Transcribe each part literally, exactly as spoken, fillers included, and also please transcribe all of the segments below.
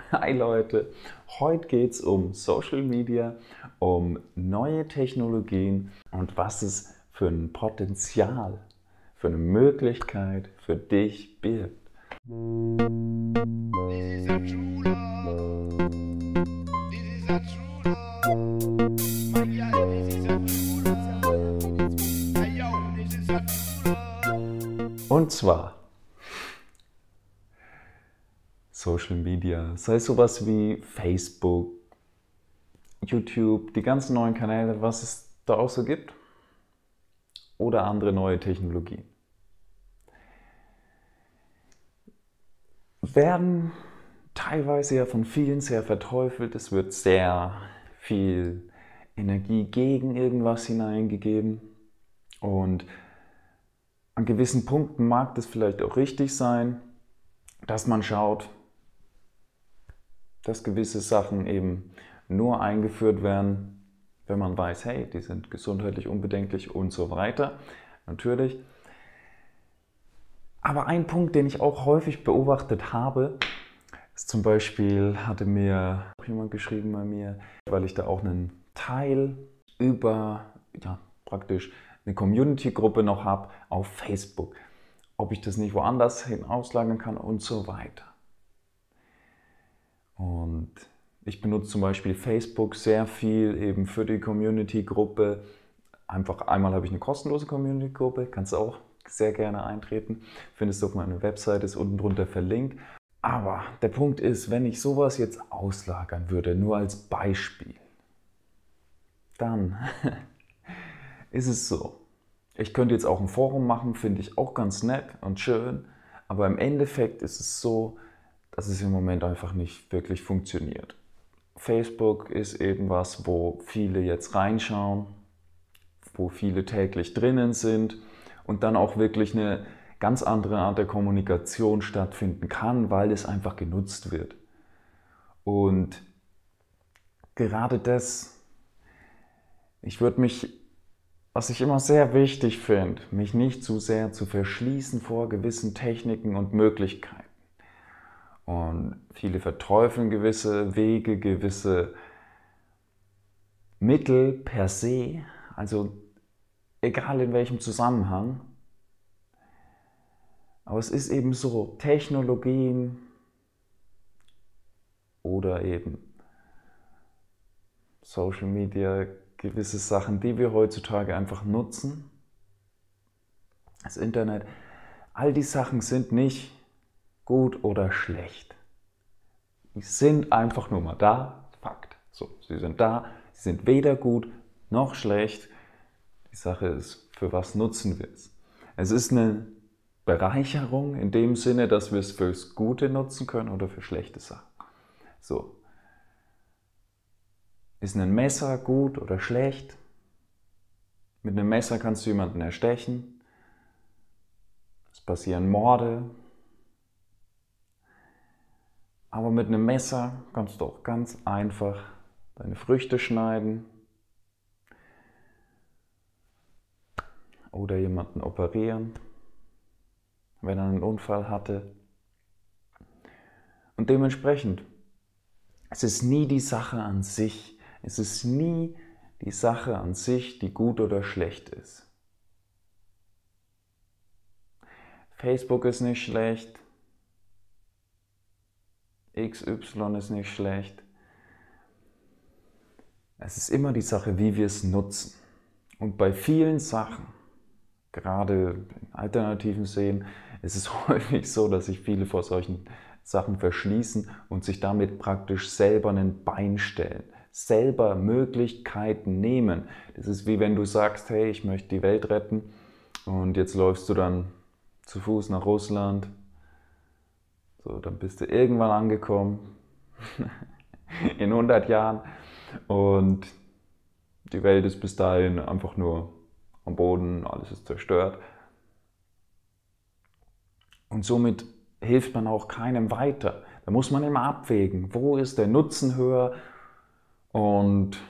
Hi Leute, heute geht es um Social Media, um neue Technologien und was es für ein Potenzial, für eine Möglichkeit für dich birgt. This is a true love. This is a true love. My girl, this is a true love. Hey yo, this is a true love. Und zwar Social Media, sei es sowas wie Facebook, YouTube, die ganzen neuen Kanäle, was es da auch so gibt, oder andere neue Technologien, werden teilweise ja von vielen sehr verteufelt. Es wird sehr viel Energie gegen irgendwas hineingegeben und an gewissen Punkten mag das vielleicht auch richtig sein, dass man schaut, dass gewisse Sachen eben nur eingeführt werden, wenn man weiß, hey, die sind gesundheitlich unbedenklich und so weiter. Natürlich. Aber ein Punkt, den ich auch häufig beobachtet habe, ist zum Beispiel, hatte mir auch jemand geschrieben bei mir, weil ich da auch einen Teil über, ja, praktisch eine Community-Gruppe noch habe auf Facebook, ob ich das nicht woanders hin auslagern kann und so weiter. Und ich benutze zum Beispiel Facebook sehr viel eben für die Community-Gruppe. Einfach einmal habe ich eine kostenlose Community-Gruppe, kannst du auch sehr gerne eintreten. Findest du auf meiner Website, ist unten drunter verlinkt. Aber der Punkt ist, wenn ich sowas jetzt auslagern würde, nur als Beispiel, dann ist es so. Ich könnte jetzt auch ein Forum machen, finde ich auch ganz nett und schön, aber im Endeffekt ist es so, dass es im Moment einfach nicht wirklich funktioniert. Facebook ist eben was, wo viele jetzt reinschauen, wo viele täglich drinnen sind und dann auch wirklich eine ganz andere Art der Kommunikation stattfinden kann, weil es einfach genutzt wird. Und gerade das, ich würde mich, was ich immer sehr wichtig finde, mich nicht zu sehr zu verschließen vor gewissen Techniken und Möglichkeiten. Und viele verteufeln gewisse Wege, gewisse Mittel per se, also egal in welchem Zusammenhang. Aber es ist eben so, Technologien oder eben Social Media, gewisse Sachen, die wir heutzutage einfach nutzen, das Internet, all die Sachen sind nicht gut oder schlecht. Die sind einfach nur mal da, Fakt. So, sie sind da, sie sind weder gut noch schlecht. Die Sache ist, für was nutzen wir es? Es ist eine Bereicherung in dem Sinne, dass wir es fürs Gute nutzen können oder für schlechte Sachen. So. Ist ein Messer gut oder schlecht? Mit einem Messer kannst du jemanden erstechen. Es passieren Morde. Aber mit einem Messer kannst du auch ganz einfach deine Früchte schneiden oder jemanden operieren, wenn er einen Unfall hatte. Und dementsprechend, es ist nie die Sache an sich, es ist nie die Sache an sich, die gut oder schlecht ist. Facebook ist nicht schlecht, X Y ist nicht schlecht. Es ist immer die Sache, wie wir es nutzen. Und bei vielen Sachen, gerade in alternativen Szenen, ist es häufig so, dass sich viele vor solchen Sachen verschließen und sich damit praktisch selber ein Bein stellen, selber Möglichkeiten nehmen. Das ist wie wenn du sagst, hey, ich möchte die Welt retten und jetzt läufst du dann zu Fuß nach Russland. So, dann bist du irgendwann angekommen, in hundert Jahren, und die Welt ist bis dahin einfach nur am Boden, alles ist zerstört. Und somit hilft man auch keinem weiter. Da muss man immer abwägen, wo ist der Nutzen höher und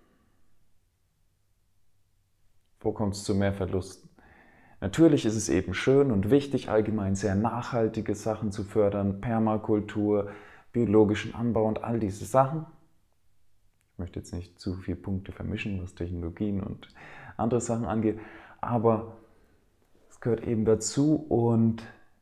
wo kommt es zu mehr Verlusten. Natürlich ist es eben schön und wichtig, allgemein sehr nachhaltige Sachen zu fördern, Permakultur, biologischen Anbau und all diese Sachen. Ich möchte jetzt nicht zu viele Punkte vermischen, was Technologien und andere Sachen angeht, aber es gehört eben dazu und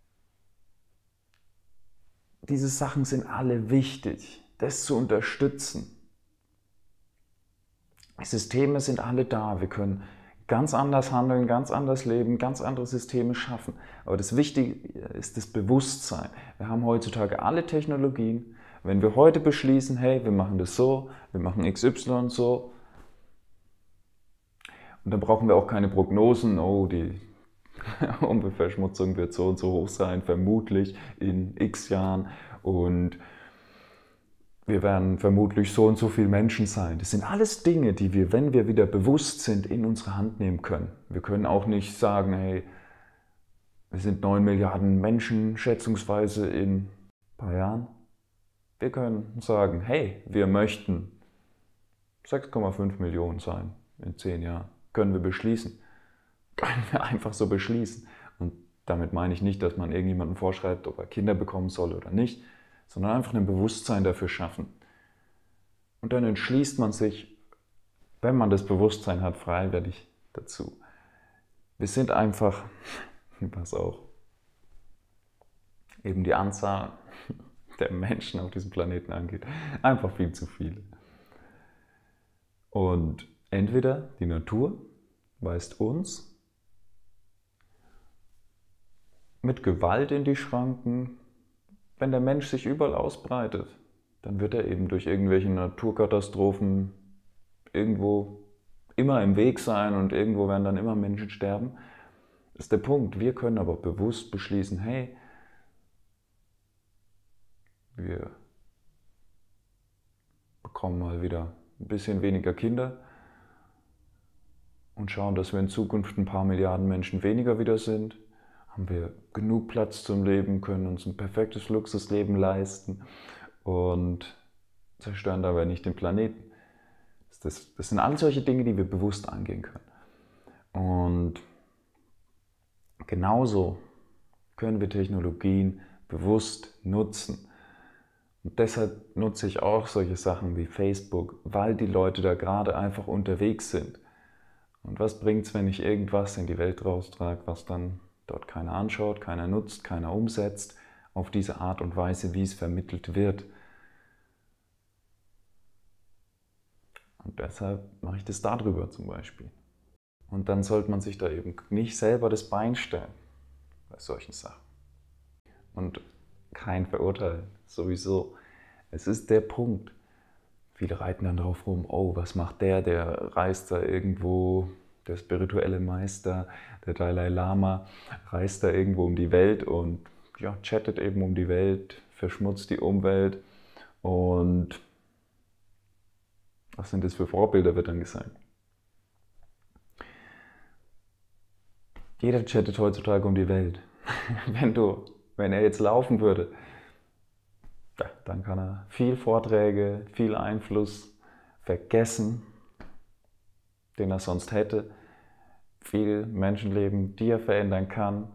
diese Sachen sind alle wichtig, das zu unterstützen. Die Systeme sind alle da, wir können ganz anders handeln, ganz anders leben, ganz andere Systeme schaffen. Aber das Wichtige ist das Bewusstsein. Wir haben heutzutage alle Technologien. Wenn wir heute beschließen, hey, wir machen das so, wir machen X Y so, und dann brauchen wir auch keine Prognosen, oh, die Umweltverschmutzung wird so und so hoch sein, vermutlich in X Jahren, und wir werden vermutlich so und so viele Menschen sein. Das sind alles Dinge, die wir, wenn wir wieder bewusst sind, in unsere Hand nehmen können. Wir können auch nicht sagen, hey, wir sind neun Milliarden Menschen schätzungsweise in ein paar Jahren. Wir können sagen, hey, wir möchten sechs Komma fünf Millionen sein in zehn Jahren. Können wir beschließen. Können wir einfach so beschließen. Und damit meine ich nicht, dass man irgendjemandem vorschreibt, ob er Kinder bekommen soll oder nicht, sondern einfach ein Bewusstsein dafür schaffen. Und dann entschließt man sich, wenn man das Bewusstsein hat, freiwillig dazu. Wir sind einfach, pass auf, eben die Anzahl der Menschen auf diesem Planeten angeht, einfach viel zu viele. Und entweder die Natur weist uns mit Gewalt in die Schranken. Wenn der Mensch sich überall ausbreitet, dann wird er eben durch irgendwelche Naturkatastrophen irgendwo immer im Weg sein und irgendwo werden dann immer Menschen sterben. Das ist der Punkt. Wir können aber bewusst beschließen, hey, wir bekommen mal wieder ein bisschen weniger Kinder und schauen, dass wir in Zukunft ein paar Milliarden Menschen weniger wieder sind. Haben wir genug Platz zum Leben, können uns ein perfektes Luxusleben leisten und zerstören dabei nicht den Planeten. Das, das sind alles solche Dinge, die wir bewusst angehen können. Und genauso können wir Technologien bewusst nutzen. Und deshalb nutze ich auch solche Sachen wie Facebook, weil die Leute da gerade einfach unterwegs sind. Und was bringt es, wenn ich irgendwas in die Welt raustrage, was dann dort keiner anschaut, keiner nutzt, keiner umsetzt, auf diese Art und Weise, wie es vermittelt wird. Und deshalb mache ich das darüber zum Beispiel. Und dann sollte man sich da eben nicht selber das Bein stellen bei solchen Sachen. Und kein Verurteilen, sowieso. Es ist der Punkt. Viele reiten dann drauf rum, oh, was macht der, der reist da irgendwo, der spirituelle Meister, der Dalai Lama, reist da irgendwo um die Welt und ja, chattet eben um die Welt, verschmutzt die Umwelt. Und was sind das für Vorbilder, wird dann gesagt. Jeder chattet heutzutage um die Welt. Wenn du, wenn er jetzt laufen würde, ja, dann kann er viel Vorträge, viel Einfluss vergessen, den er sonst hätte. Viel Menschenleben, die er verändern kann,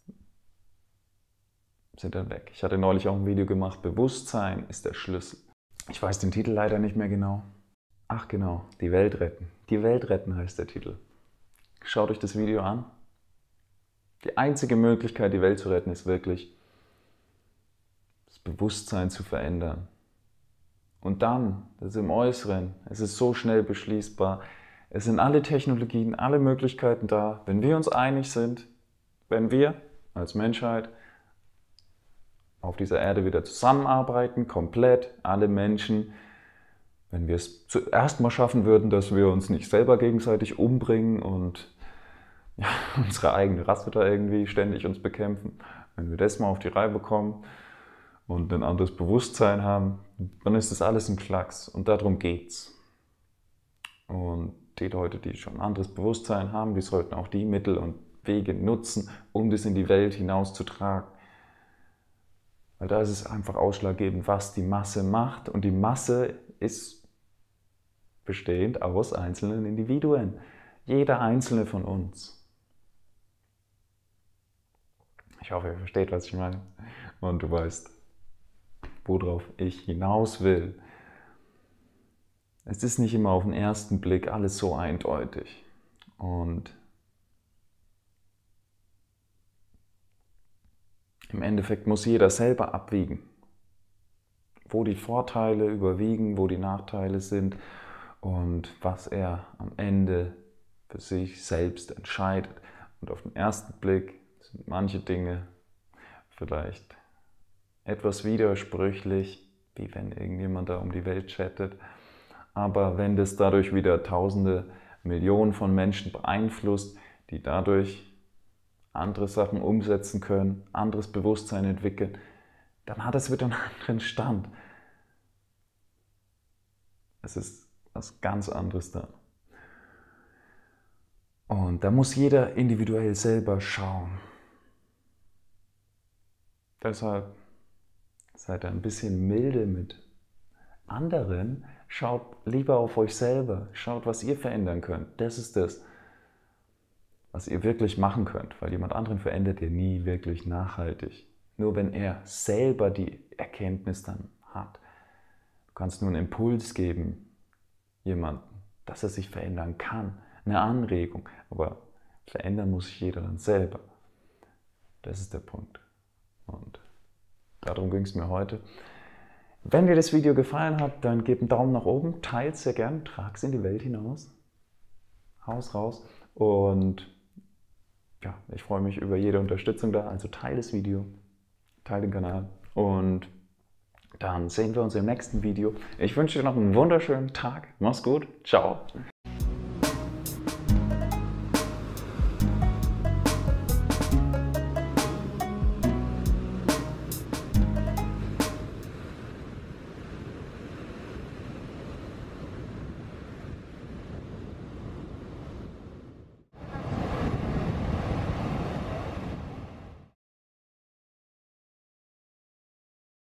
sind dann weg. Ich hatte neulich auch ein Video gemacht, Bewusstsein ist der Schlüssel. Ich weiß den Titel leider nicht mehr genau. Ach genau, die Welt retten. Die Welt retten heißt der Titel. Schaut euch das Video an. Die einzige Möglichkeit, die Welt zu retten, ist wirklich, das Bewusstsein zu verändern. Und dann, das ist im Äußeren, es ist so schnell beschließbar, es sind alle Technologien, alle Möglichkeiten da. Wenn wir uns einig sind, wenn wir als Menschheit auf dieser Erde wieder zusammenarbeiten, komplett, alle Menschen, wenn wir es zuerst mal schaffen würden, dass wir uns nicht selber gegenseitig umbringen und ja, unsere eigene Rasse da irgendwie ständig uns bekämpfen, wenn wir das mal auf die Reihe bekommen und ein anderes Bewusstsein haben, dann ist das alles ein Klacks und darum geht's. Und die Leute, die schon ein anderes Bewusstsein haben, die sollten auch die Mittel und Wege nutzen, um das in die Welt hinauszutragen. Weil da ist es einfach ausschlaggebend, was die Masse macht. Und die Masse ist bestehend aus einzelnen Individuen. Jeder einzelne von uns. Ich hoffe, ihr versteht, was ich meine. Und du weißt, worauf ich hinaus will. Es ist nicht immer auf den ersten Blick alles so eindeutig. Und im Endeffekt muss jeder selber abwiegen, wo die Vorteile überwiegen, wo die Nachteile sind und was er am Ende für sich selbst entscheidet. Und auf den ersten Blick sind manche Dinge vielleicht etwas widersprüchlich, wie wenn irgendjemand da um die Welt chattet. Aber wenn das dadurch wieder Tausende, Millionen von Menschen beeinflusst, die dadurch andere Sachen umsetzen können, anderes Bewusstsein entwickeln, dann hat es wieder einen anderen Stand. Es ist was ganz anderes dann. Und da muss jeder individuell selber schauen. Deshalb seid ein bisschen milde mit anderen. Schaut lieber auf euch selber. Schaut, was ihr verändern könnt. Das ist das, was ihr wirklich machen könnt. Weil jemand anderen verändert ihr nie wirklich nachhaltig. Nur wenn er selber die Erkenntnis dann hat. Du kannst nur einen Impuls geben, jemanden, dass er sich verändern kann. Eine Anregung. Aber verändern muss sich jeder dann selber. Das ist der Punkt. Und darum ging es mir heute. Wenn dir das Video gefallen hat, dann gib einen Daumen nach oben, teilt es sehr gern, trag es in die Welt hinaus, haus raus und ja, ich freue mich über jede Unterstützung da, also teile das Video, teile den Kanal und dann sehen wir uns im nächsten Video. Ich wünsche dir noch einen wunderschönen Tag, mach's gut, ciao!